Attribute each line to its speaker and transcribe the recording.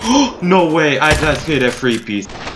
Speaker 1: No way, I just hit a free piece.